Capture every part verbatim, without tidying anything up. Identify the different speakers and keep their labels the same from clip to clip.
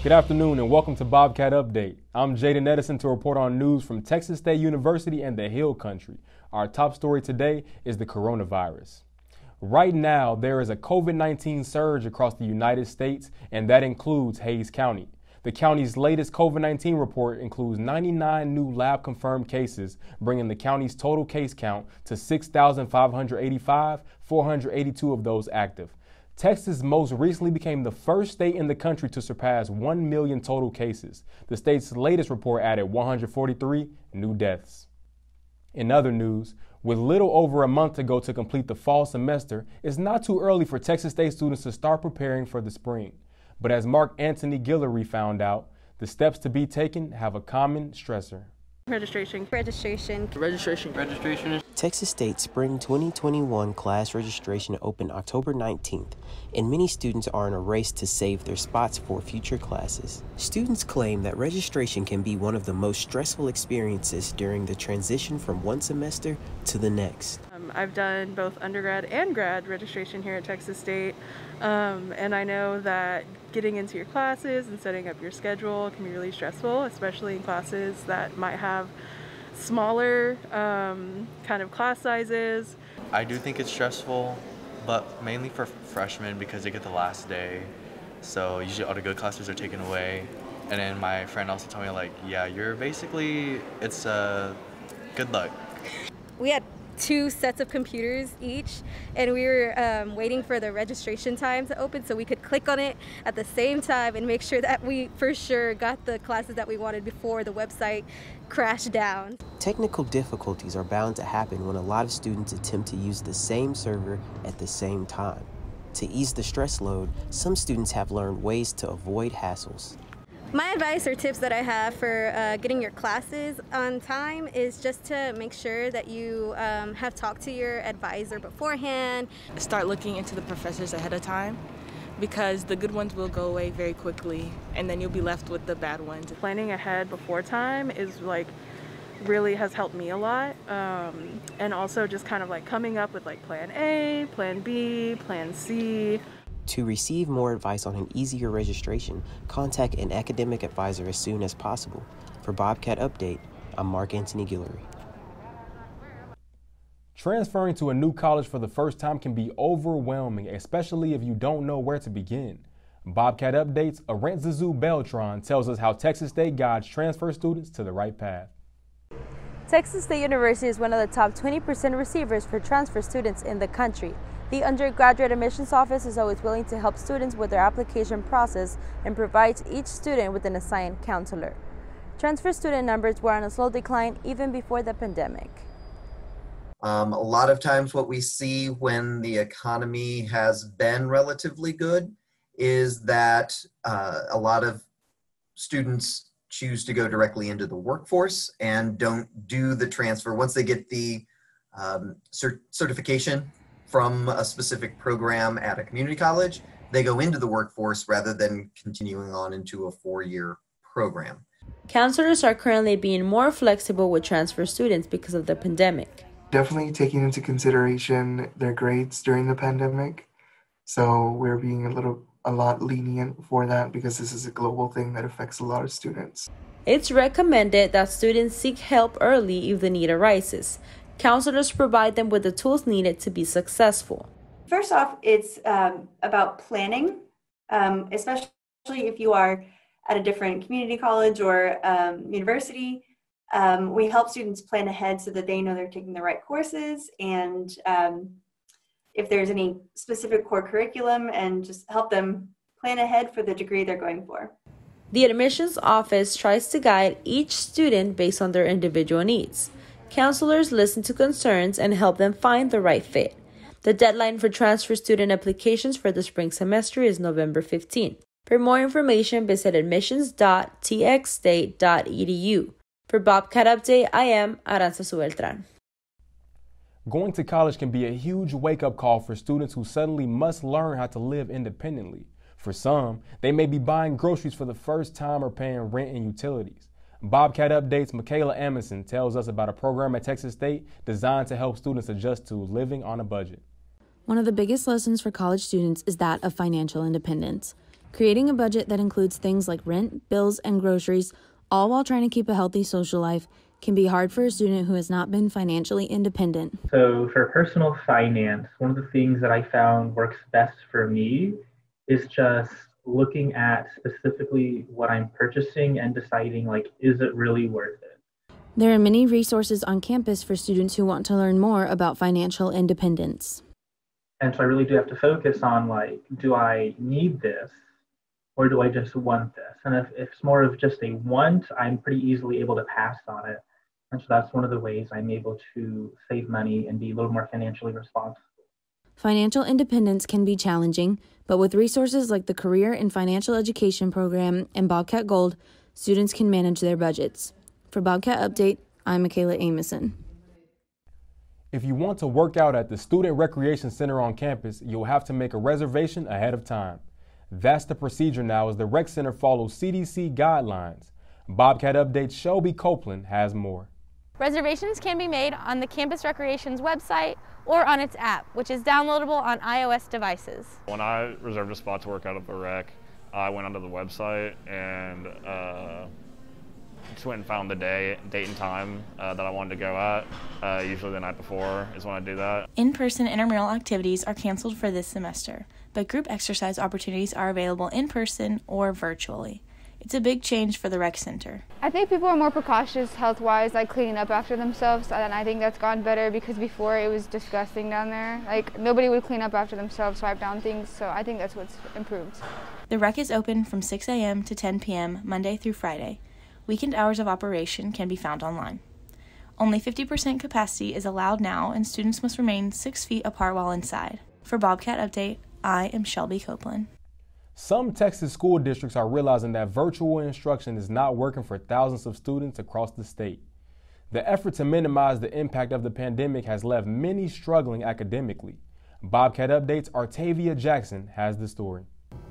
Speaker 1: Good afternoon and welcome to Bobcat Update. I'm Jaden Edison to report on news from Texas State University and the Hill Country. Our top story today is the coronavirus. Right now, there is a COVID nineteen surge across the United States, and that includes Hays County. The county's latest COVID nineteen report includes ninety-nine new lab-confirmed cases, bringing the county's total case count to six thousand five hundred eighty-five, four hundred eighty-two of those active. Texas most recently became the first state in the country to surpass one million total cases. The state's latest report added one hundred forty-three new deaths. In other news, with little over a month to go to complete the fall semester, it's not too early for Texas State students to start preparing for the spring. But as Mark Anthony Guillory found out, the steps to be taken have a common stressor.
Speaker 2: Registration. Registration.
Speaker 3: Registration. Registration.
Speaker 4: Texas State Spring twenty twenty-one class registration opened October nineteenth, and many students are in a race to save their spots for future classes. Students claim that registration can be one of the most stressful experiences during the transition from one semester to the next.
Speaker 2: Um, I've done both undergrad and grad registration here at Texas State, um, and I know that getting into your classes and setting up your schedule can be really stressful, especially in classes that might have smaller um, kind of class sizes.
Speaker 5: I do think it's stressful, but mainly for freshmen because they get the last day. So usually all the good classes are taken away. And then my friend also told me, like, yeah, you're basically, it's uh, good luck.
Speaker 6: We had two sets of computers each, and we were um, waiting for the registration time to open so we could click on it at the same time and make sure that we for sure got the classes that we wanted before the website crashed down.
Speaker 4: Technical difficulties are bound to happen when a lot of students attempt to use the same server at the same time. To ease the stress load, some students have learned ways to avoid hassles.
Speaker 6: My advice or tips that I have for uh, getting your classes on time is just to make sure that you um, have talked to your advisor beforehand.
Speaker 3: Start looking into the professors ahead of time, because the good ones will go away very quickly and then you'll be left with the bad ones.
Speaker 2: Planning ahead before time is like really has helped me a lot, um, and also just kind of like coming up with like plan A, plan B, plan C.
Speaker 4: To receive more advice on an easier registration, contact an academic advisor as soon as possible. For Bobcat Update, I'm Mark Anthony Guillory.
Speaker 1: Transferring to a new college for the first time can be overwhelming, especially if you don't know where to begin. Bobcat Updates, Arantzazu Beltran tells us how Texas State guides transfer students to the right path.
Speaker 7: Texas State University is one of the top twenty percent receivers for transfer students in the country. The undergraduate admissions office is always willing to help students with their application process and provides each student with an assigned counselor. Transfer student numbers were on a slow decline even before the pandemic.
Speaker 8: Um, a lot of times what we see when the economy has been relatively good is that uh, a lot of students choose to go directly into the workforce and don't do the transfer. Once they get the um, cert certification from a specific program at a community college, they go into the workforce rather than continuing on into a four-year program.
Speaker 7: Counselors are currently being more flexible with transfer students because of the pandemic.
Speaker 9: Definitely taking into consideration their grades during the pandemic. So we're being a little, a lot lenient for that because this is a global thing that affects a lot of students.
Speaker 7: It's recommended that students seek help early if the need arises. Counselors provide them with the tools needed to be successful.
Speaker 10: First off, it's um, about planning, um, especially if you are at a different community college or um, university. Um, we help students plan ahead so that they know they're taking the right courses, and um, if there's any specific core curriculum, and just help them plan ahead for the degree they're going for.
Speaker 7: The admissions office tries to guide each student based on their individual needs. Counselors listen to concerns and help them find the right fit. The deadline for transfer student applications for the spring semester is November fifteenth. For more information, visit admissions dot t x state dot e d u. For Bobcat Update, I am Arantzazu Beltran.
Speaker 1: Going to college can be a huge wake-up call for students who suddenly must learn how to live independently. For some, they may be buying groceries for the first time or paying rent and utilities. Bobcat Update's Michaela Emerson tells us about a program at Texas State designed to help students adjust to living on a budget.
Speaker 11: One of the biggest lessons for college students is that of financial independence. Creating a budget that includes things like rent, bills, and groceries, all while trying to keep a healthy social life, can be hard for a student who has not been financially independent.
Speaker 12: So for personal finance, one of the things that I found works best for me is just looking at specifically what I'm purchasing and deciding, like, is it really worth it?
Speaker 11: There are many resources on campus for students who want to learn more about financial independence.
Speaker 12: And so I really do have to focus on, like, do I need this or do I just want this? And if, if it's more of just a want, I'm pretty easily able to pass on it. And so that's one of the ways I'm able to save money and be a little more financially responsible.
Speaker 11: Financial independence can be challenging, but with resources like the Career and Financial Education Program and Bobcat Gold, students can manage their budgets. For Bobcat Update, I'm Michaela Amison.
Speaker 1: If you want to work out at the Student Recreation Center on campus, you'll have to make a reservation ahead of time. That's the procedure now as the Rec Center follows C D C guidelines. Bobcat Update's Shelby Copeland has more.
Speaker 13: Reservations can be made on the Campus Recreation's website or on its app, which is downloadable on iOS devices.
Speaker 14: When I reserved a spot to work out at the rec, I went onto the website and uh, just went and found the day, date and time uh, that I wanted to go at. Uh, usually the night before is when I do that.
Speaker 15: In-person intramural activities are canceled for this semester, but group exercise opportunities are available in person or virtually. It's a big change for the rec center.
Speaker 16: I think people are more precautious health-wise, like cleaning up after themselves, and I think that's gone better because before it was disgusting down there. Like, nobody would clean up after themselves, swipe down things, so I think that's what's improved.
Speaker 15: The rec is open from six a.m. to ten p.m. Monday through Friday. Weekend hours of operation can be found online. Only fifty percent capacity is allowed now, and students must remain six feet apart while inside. For Bobcat Update, I am Shelby Copeland.
Speaker 1: Some Texas school districts are realizing that virtual instruction is not working for thousands of students across the state. The effort to minimize the impact of the pandemic has left many struggling academically. Bobcat Update's Artavia Jackson has the story.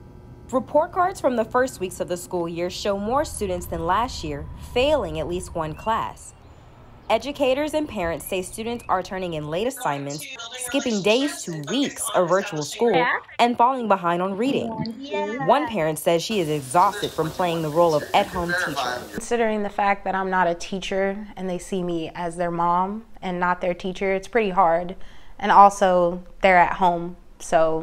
Speaker 17: Report cards from the first weeks of the school year show more students than last year failing at least one class. Educators and parents say students are turning in late assignments, skipping days to weeks of virtual school, and falling behind on reading. One parent says she is exhausted from playing the role of at-home teacher.
Speaker 18: Considering the fact that I'm not a teacher and they see me as their mom and not their teacher, it's pretty hard. And also, they're at home, so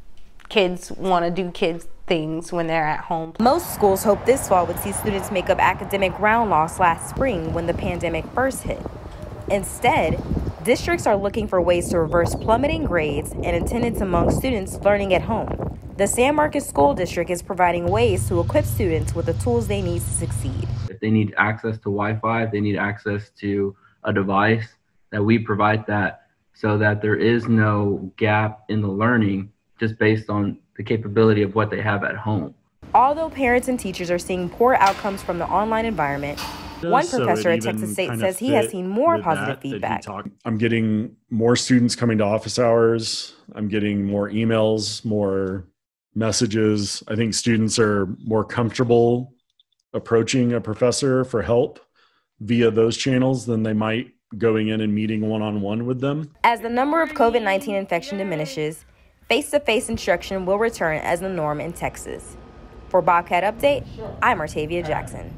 Speaker 18: kids want to do kids things when they're at home.
Speaker 17: Most schools hoped this fall would see students make up academic ground lost last spring when the pandemic first hit. Instead, districts are looking for ways to reverse plummeting grades and attendance among students learning at home. The San Marcos School District is providing ways to equip students with the tools they need to succeed.
Speaker 19: If they need access to Wi-Fi, if they need access to a device, that we provide that so that there is no gap in the learning just based on the capability of what they have at home.
Speaker 17: Although parents and teachers are seeing poor outcomes from the online environment, one
Speaker 20: so
Speaker 17: professor at Texas State says he has seen more positive
Speaker 20: that,
Speaker 17: feedback.
Speaker 20: That I'm getting more students coming to office hours. I'm getting more emails, more messages. I think students are more comfortable approaching a professor for help via those channels than they might going in and meeting one-on-one with them.
Speaker 17: As the number of COVID nineteen infection diminishes, face-to-face instruction will return as the norm in Texas. For Bobcat Update, I'm Artavia Jackson.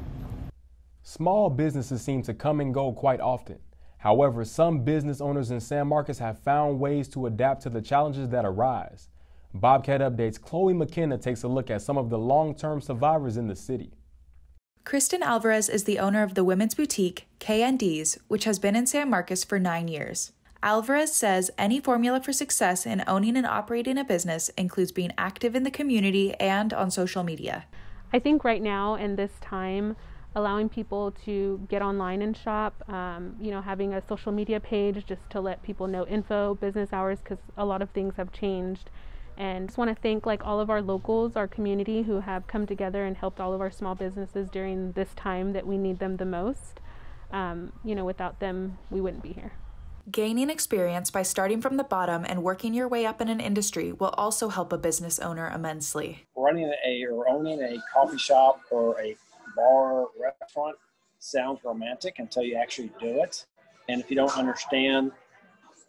Speaker 1: Small businesses seem to come and go quite often. However, some business owners in San Marcos have found ways to adapt to the challenges that arise. Bobcat Update's Chloe McKenna takes a look at some of the long-term survivors in the city.
Speaker 21: Kristen Alvarez is the owner of the women's boutique, K and D's, which has been in San Marcos for nine years. Alvarez says any formula for success in owning and operating a business includes being active in the community and on social media.
Speaker 22: I think right now in this time, allowing people to get online and shop, um, you know, having a social media page just to let people know info, business hours, because a lot of things have changed. And just want to thank like all of our locals, our community who have come together and helped all of our small businesses during this time that we need them the most. Um, you know, without them, we wouldn't be here.
Speaker 21: Gaining experience by starting from the bottom and working your way up in an industry will also help a business owner immensely.
Speaker 23: Running a or owning a coffee shop or a bar restaurant sounds romantic until you actually do it. And if you don't understand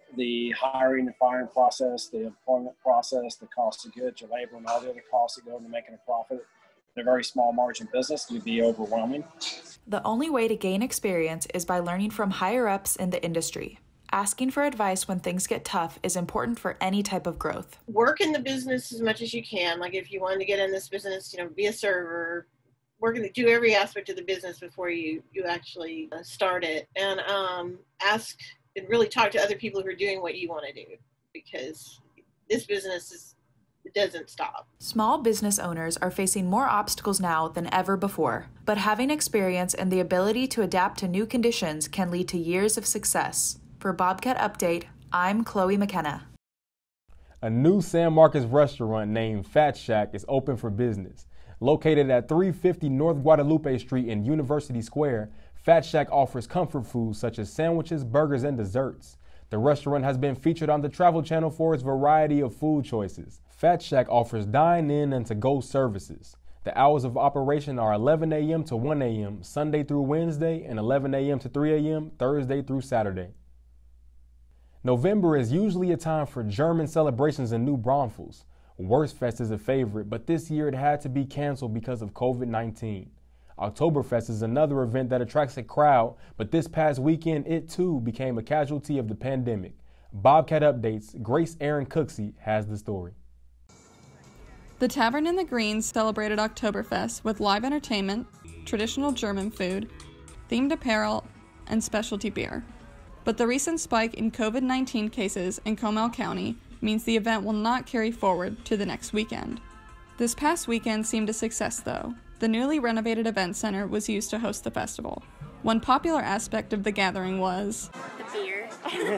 Speaker 23: the hiring and firing process, the employment process, the cost of goods, your labor, and all the other costs that go into making a profit in a very small margin business can be overwhelming.
Speaker 21: The only way to gain experience is by learning from higher-ups in the industry. Asking for advice when things get tough is important for any type of growth.
Speaker 3: Work in the business as much as you can. Like if you wanted to get in this business, you know, be a server, work in, do every aspect of the business before you, you actually start it. And um, ask and really talk to other people who are doing what you want to do, because this business is, it doesn't stop.
Speaker 21: Small business owners are facing more obstacles now than ever before, but having experience and the ability to adapt to new conditions can lead to years of success. For Bobcat Update, I'm Chloe McKenna.
Speaker 1: A new San Marcos restaurant named Fat Shack is open for business. Located at three fifty North Guadalupe Street in University Square, Fat Shack offers comfort foods such as sandwiches, burgers, and desserts. The restaurant has been featured on the Travel Channel for its variety of food choices. Fat Shack offers dine-in and to-go services. The hours of operation are eleven a m to one a m Sunday through Wednesday and eleven a m to three a m Thursday through Saturday. November is usually a time for German celebrations in New Braunfels. Wurstfest is a favorite, but this year it had to be canceled because of COVID nineteen. Oktoberfest is another event that attracts a crowd, but this past weekend it too became a casualty of the pandemic. Bobcat Updates' Grace Aaron Cooksey has the story.
Speaker 5: The Tavern in the Greens celebrated Oktoberfest with live entertainment, traditional German food, themed apparel, and specialty beer. But the recent spike in COVID nineteen cases in Comal County means the event will not carry forward to the next weekend. This past weekend seemed a success though. The newly renovated event center was used to host the festival. One popular aspect of the gathering was
Speaker 6: the beer.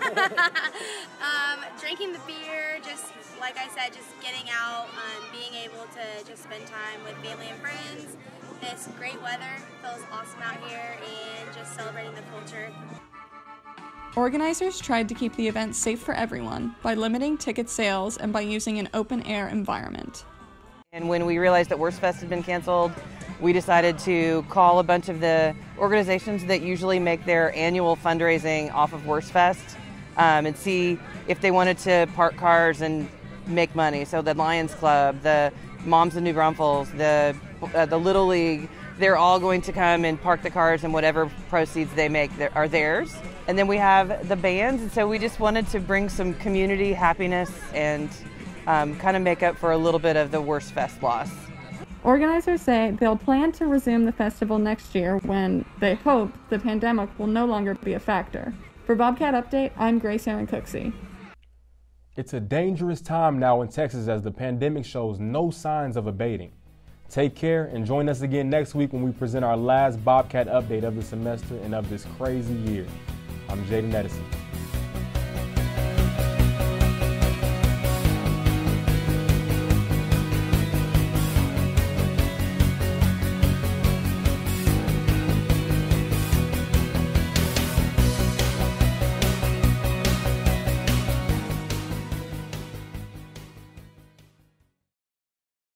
Speaker 6: um, drinking the beer, just like I said, just getting out, um, being able to just spend time with family and friends. This great weather feels awesome out here, and just celebrating the culture.
Speaker 5: Organizers tried to keep the event safe for everyone by limiting ticket sales and by using an open-air environment.
Speaker 24: And when we realized that Wurstfest had been canceled, we decided to call a bunch of the organizations that usually make their annual fundraising off of Wurstfest um, and see if they wanted to park cars and make money. So the Lions Club, the Moms of New Braunfels, the, uh, the Little League, they're all going to come and park the cars, and whatever proceeds they make are theirs. And then we have the bands, and so we just wanted to bring some community happiness and um, kind of make up for a little bit of the Wurstfest loss.
Speaker 5: Organizers say they'll plan to resume the festival next year when they hope the pandemic will no longer be a factor. For Bobcat Update, I'm Grace Aaron Cooksey.
Speaker 1: It's a dangerous time now in Texas as the pandemic shows no signs of abating. Take care and join us again next week when we present our last Bobcat Update of the semester and of this crazy year. I'm Jaden Edison.